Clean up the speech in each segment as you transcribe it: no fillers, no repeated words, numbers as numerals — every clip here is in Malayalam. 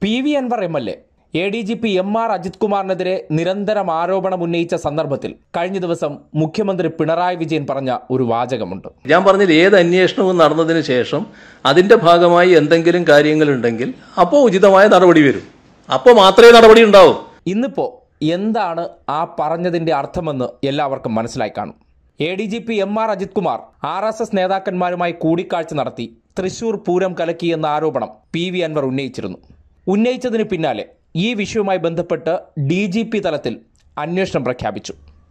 PV Anwar MLA ADGP MR Ajith കുമാറിനെതിരെ നിരന്തരം ആരോപണം ഉന്നയിച്ച സന്ദർഭത്തിൽ കഴിഞ്ഞ ദിവസം മുഖ്യമന്ത്രി പിണറായി വിജയൻ പറഞ്ഞ ഒരു വാചകമുണ്ട്. ഞാൻ പറഞ്ഞത് ഏത് അന്വേഷണവും നടന്നതിന് ശേഷം അതിന്റെ ഭാഗമായി എന്തെങ്കിലും കാര്യങ്ങളുണ്ടെങ്കിൽ അപ്പോൾ ഉചിതമായ നടപടി വരും. അപ്പോൾ മാത്രമേ നടപടി ഉണ്ടാവൂ. ഇന്നിപ്പോ എന്താണ് ആ പറഞ്ഞതിന്റെ അർത്ഥമെന്ന് എല്ലാവർക്കും മനസ്സിലായി കാണും. ADGP MR Ajith Kumar RSS നേതാക്കന്മാരുമായി കൂടിക്കാഴ്ച നടത്തി തൃശൂർ പൂരം കലക്കിയെന്ന ആരോപണം PV Anwar ഉന്നയിച്ചിരുന്നു. ഉന്നയിച്ചതിന് പിന്നാലെ ഈ വിഷയവുമായി ബന്ധപ്പെട്ട് DGP തലത്തിൽ അന്വേഷണം പ്രഖ്യാപിച്ചു.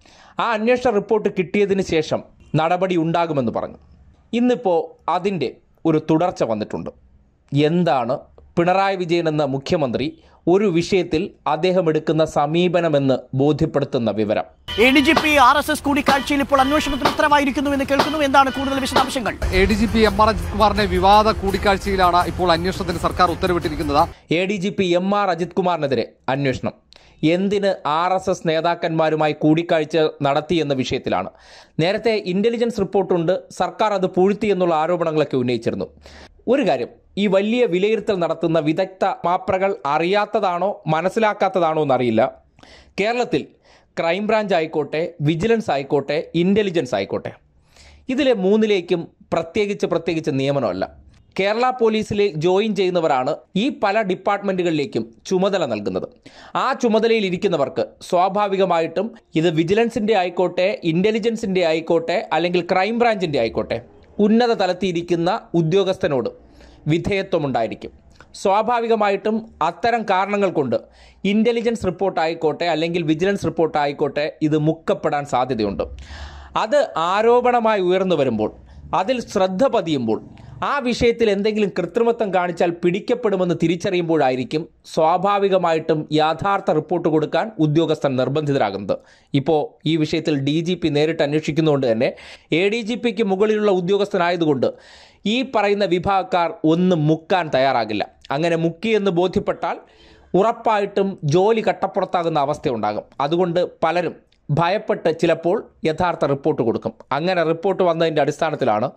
ആ അന്വേഷണ റിപ്പോർട്ട് കിട്ടിയതിന് ശേഷം നടപടി ഉണ്ടാകുമെന്ന് പറഞ്ഞു. ഇന്നിപ്പോൾ അതിൻ്റെ ഒരു തുടർച്ച വന്നിട്ടുണ്ട്. എന്താണ് പിണറായി വിജയൻ എന്ന മുഖ്യമന്ത്രി ഒരു വിഷയത്തിൽ അദ്ദേഹം എടുക്കുന്ന സമീപനമെന്ന് ബോധ്യപ്പെടുത്തുന്ന വിവരം. ADGP RSS കൂടിക്കാഴ്ചയിൽ ഇപ്പോൾ അന്വേഷണത്തിന് ഉത്തരവായിരിക്കുന്നു എന്ന് കേൾക്കുന്നു. എന്താണ് കൂടുതൽ വിശദാംശങ്ങൾ? ADGP MR അജിത് കുമാറിന്റെ വിവാദ കൂടിക്കാഴ്ചയിലാണ് ഇപ്പോൾ അന്വേഷണത്തിന് സർക്കാർ ഉത്തരവിട്ടിരിക്കുന്നത്. ADGP MR അജിത് കുമാറിനെതിരെ അന്വേഷണം എന്തിന് RSS നേതാക്കന്മാരുമായി കൂടിക്കാഴ്ച നടത്തിയെന്ന വിഷയത്തിലാണ്. നേരത്തെ ഇന്റലിജൻസ് റിപ്പോർട്ടുണ്ട്, സർക്കാർ അത് പൂഴ്ത്തി എന്നുള്ള ആരോപണങ്ങളൊക്കെ ഉന്നയിച്ചിരുന്നു. ഒരു കാര്യം, ഈ വലിയ വിലയിരുത്തൽ നടത്തുന്ന വിദഗ്ധ മാപ്രകൾ അറിയാത്തതാണോ മനസ്സിലാക്കാത്തതാണോ എന്നറിയില്ല. കേരളത്തിൽ ക്രൈംബ്രാഞ്ച് ആയിക്കോട്ടെ, വിജിലൻസ് ആയിക്കോട്ടെ, ഇൻ്റലിജൻസ് ആയിക്കോട്ടെ, ഇതിലെ മൂന്നിലേക്കും പ്രത്യേകിച്ച് നിയമനമല്ല. കേരള പോലീസിൽ ജോയിൻ ചെയ്യുന്നവരാണ് ഈ പല ഡിപ്പാർട്ട്മെൻറ്റുകളിലേക്കും ചുമതല നൽകുന്നത്. ആ ചുമതലയിൽ ഇരിക്കുന്നവർക്ക് സ്വാഭാവികമായിട്ടും ഇത് വിജിലൻസിൻ്റെ ആയിക്കോട്ടെ, ഇൻ്റലിജൻസിൻ്റെ ആയിക്കോട്ടെ, അല്ലെങ്കിൽ ക്രൈംബ്രാഞ്ചിൻ്റെ ആയിക്കോട്ടെ, ഉന്നത തലത്തിലിരിക്കുന്ന ഉദ്യോഗസ്ഥനോട് വിധേയത്വമുണ്ടായിരിക്കും. സ്വാഭാവികമായിട്ടും അത്തരം കാരണങ്ങൾ കൊണ്ട് ഇൻ്റലിജൻസ് റിപ്പോർട്ട് ആയിക്കോട്ടെ, അല്ലെങ്കിൽ വിജിലൻസ് റിപ്പോർട്ട് ആയിക്കോട്ടെ, ഇത് മുക്കപ്പെടാൻ സാധ്യതയുണ്ട്. അത് ആരോപണമായി ഉയർന്നു വരുമ്പോൾ, അതിൽ ശ്രദ്ധ പതിയുമ്പോൾ, ആ വിഷയത്തിൽ എന്തെങ്കിലും കൃത്രിമത്വം കാണിച്ചാൽ പിടിക്കപ്പെടുമെന്ന് തിരിച്ചറിയുമ്പോഴായിരിക്കും സ്വാഭാവികമായിട്ടും യഥാർത്ഥ റിപ്പോർട്ട് കൊടുക്കാൻ ഉദ്യോഗസ്ഥൻ നിർബന്ധിതരാകുന്നത്. ഇപ്പോൾ ഈ വിഷയത്തിൽ DGP നേരിട്ട് അന്വേഷിക്കുന്നതുകൊണ്ട് തന്നെ ADGPക്ക് മുകളിലുള്ള ഉദ്യോഗസ്ഥനായതുകൊണ്ട് ഈ പറയുന്ന വിഭാഗക്കാർ ഒന്നും മുക്കാൻ തയ്യാറാകില്ല. അങ്ങനെ മുക്കിയെന്ന് ബോധ്യപ്പെട്ടാൽ ഉറപ്പായിട്ടും ജോലി കട്ടപ്പുറത്താകുന്ന അവസ്ഥയുണ്ടാകും. അതുകൊണ്ട് പലരും ഭയപ്പെട്ട് ചിലപ്പോൾ യഥാർത്ഥ റിപ്പോർട്ട് കൊടുക്കും. അങ്ങനെ റിപ്പോർട്ട് വന്നതിൻ്റെ അടിസ്ഥാനത്തിലാണ്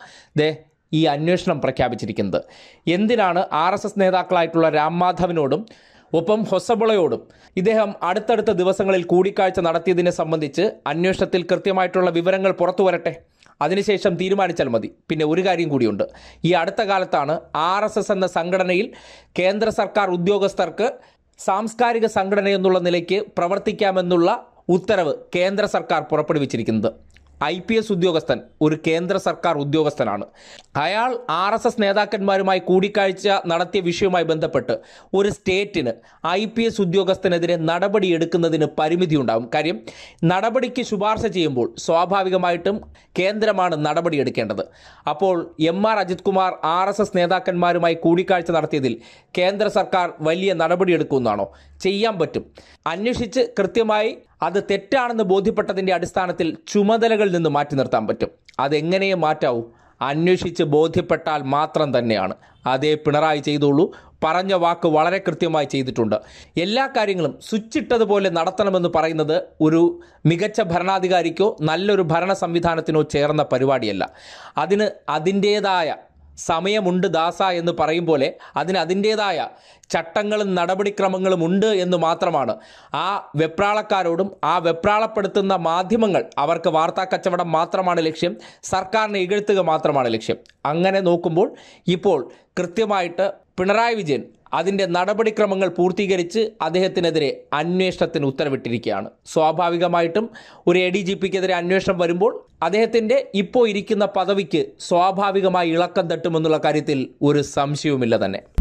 ഈ അന്വേഷണം പ്രഖ്യാപിച്ചിരിക്കുന്നത്. എന്തിനാണ് RSS നേതാക്കളായിട്ടുള്ള രാം മാധവിനോടും ഒപ്പം ഹൊസബളയോടും ഇദ്ദേഹം അടുത്തടുത്ത ദിവസങ്ങളിൽ കൂടിക്കാഴ്ച നടത്തിയതിനെ സംബന്ധിച്ച് അന്വേഷണത്തിൽ കൃത്യമായിട്ടുള്ള വിവരങ്ങൾ പുറത്തു വരട്ടെ, അതിനുശേഷം തീരുമാനിച്ചാൽ മതി. പിന്നെ ഒരു കാര്യം കൂടിയുണ്ട്. ഈ അടുത്ത കാലത്താണ് RSS എന്ന സംഘടനയിൽ കേന്ദ്ര സർക്കാർ ഉദ്യോഗസ്ഥർക്ക് സാംസ്കാരിക സംഘടന എന്നുള്ള നിലയ്ക്ക് പ്രവർത്തിക്കാമെന്നുള്ള ഉത്തരവ് കേന്ദ്ര സർക്കാർ പുറപ്പെടുവിച്ചിരിക്കുന്നത്. IPS ഉദ്യോഗസ്ഥൻ ഒരു കേന്ദ്ര സർക്കാർ ഉദ്യോഗസ്ഥനാണ്. അയാൾ RSS നേതാക്കന്മാരുമായി കൂടിക്കാഴ്ച നടത്തിയ വിഷയവുമായി ബന്ധപ്പെട്ട് ഒരു സ്റ്റേറ്റിന് IPS ഉദ്യോഗസ്ഥനെതിരെ നടപടി എടുക്കുന്നതിന് പരിമിതി ഉണ്ടാകും. കാര്യം, നടപടിക്ക് ശുപാർശ ചെയ്യുമ്പോൾ സ്വാഭാവികമായിട്ടും കേന്ദ്രമാണ് നടപടി എടുക്കേണ്ടത്. അപ്പോൾ MR അജിത് കുമാർ RSS നേതാക്കന്മാരുമായി കൂടിക്കാഴ്ച നടത്തിയതിൽ കേന്ദ്ര സർക്കാർ വലിയ നടപടി എടുക്കുമെന്നാണോ? ചെയ്യാൻ പറ്റും. അന്വേഷിച്ച് കൃത്യമായി അത് തെറ്റാണെന്ന് ബോധ്യപ്പെട്ടതിൻ്റെ അടിസ്ഥാനത്തിൽ ചുമതലകളിൽ നിന്ന് മാറ്റി നിർത്താൻ പറ്റും. അതെങ്ങനെയേ മാറ്റാവൂ? അന്വേഷിച്ച് ബോധ്യപ്പെട്ടാൽ മാത്രം തന്നെയാണ്. അതേ പിണറായി ചെയ്തോളൂ. പറഞ്ഞ വാക്ക് വളരെ കൃത്യമായി ചെയ്തിട്ടുണ്ട്. എല്ലാ കാര്യങ്ങളും സ്വിച്ചിട്ടതുപോലെ നടത്തണമെന്ന് പറയുന്നത് ഒരു മികച്ച ഭരണാധികാരിക്കോ നല്ലൊരു ഭരണ സംവിധാനത്തിനോ ചേർന്ന പരിപാടിയല്ല. അതിന് അതിൻ്റേതായ സമയമുണ്ട് ദാസ എന്ന് പറയും പോലെ അതിന് അതിൻ്റേതായ ചട്ടങ്ങളും നടപടിക്രമങ്ങളും ഉണ്ട് എന്ന് മാത്രമാണ് ആ വെപ്രാളക്കാരോടും ആ വെപ്രാളപ്പെടുത്തുന്ന മാധ്യമങ്ങൾ, അവർക്ക് വാർത്താ കച്ചവടം മാത്രമാണ് ലക്ഷ്യം, സർക്കാരിനെ ഇകഴ്ത്തുക മാത്രമാണ് ലക്ഷ്യം. അങ്ങനെ നോക്കുമ്പോൾ ഇപ്പോൾ കൃത്യമായിട്ട് പിണറായി വിജയൻ അതിൻ്റെ നടപടിക്രമങ്ങൾ പൂർത്തീകരിച്ച് അദ്ദേഹത്തിനെതിരെ അന്വേഷണത്തിന് ഉത്തരവിട്ടിരിക്കുകയാണ്. സ്വാഭാവികമായിട്ടും ഒരു ADGPക്കെതിരെ അന്വേഷണം വരുമ്പോൾ അദ്ദേഹത്തിൻ്റെ ഇപ്പോൾ ഇരിക്കുന്ന പദവിക്ക് സ്വാഭാവികമായി ഇളക്കം തട്ടുമെന്നുള്ള കാര്യത്തിൽ ഒരു സംശയവുമില്ല തന്നെ.